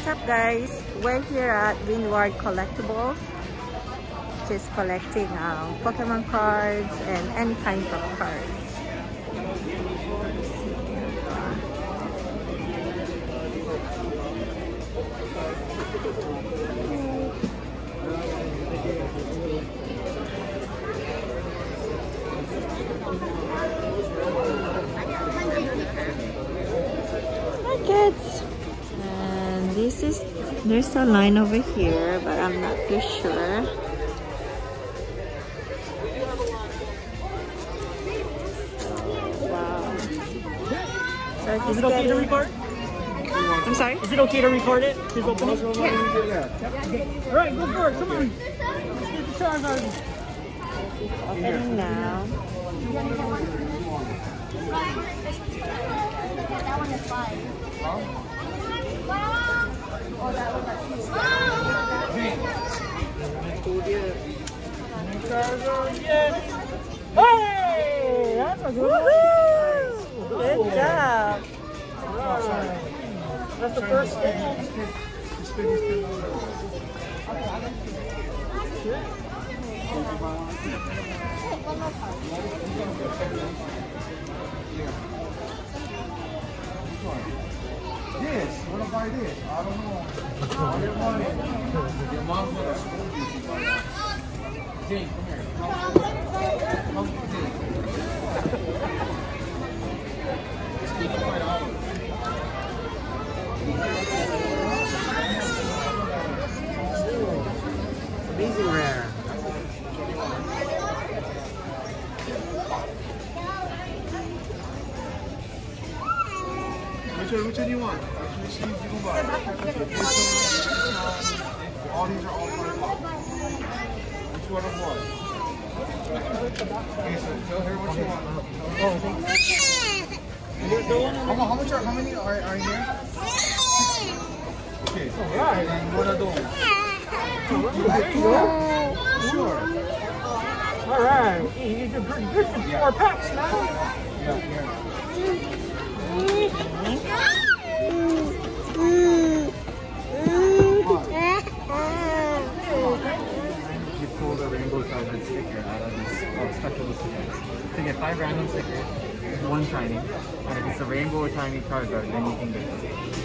What's up guys? We're here at Windward Collectibles, just collecting Pokemon cards and any kind of cards. Hi kids! And there's a line over here, but I'm not too sure. Wow. So is it okay to record? I'm sorry? Is it okay to record it? Please open it. Yeah. Alright, go for it. Come on. Let's get the Charizard. Opening now. That one is 5. Oh, that one is Charizard, yes. Hey! That's a good one. Good job. Alright. That's the first thing. This, what if I did? I don't know. All your money. Your mom's gonna school you. Jane, come here. Come here, Jane. Just keep it right out. Amazing rare. Which one do you want? Which sleeves you can buy? All these are all $5. Which one of what? Okay, so tell her what you want. Oh, thank you. How many are here? Okay. Alright. And what are those? There you go. Sure. Alright. You did pretty good for 4 packs now. Yeah, here. You pull the rainbow Charizard sticker out of this special stickers. So you get 5 random stickers, 1 shiny, and if it's a rainbow or shiny Charizard, then you can get this.